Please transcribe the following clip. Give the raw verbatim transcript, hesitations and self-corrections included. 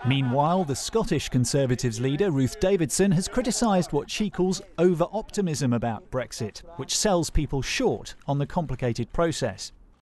Meanwhile, the Scottish Conservatives leader, Ruth Davidson, has criticised what she calls over-optimism about Brexit, which sells people short on the complicated process.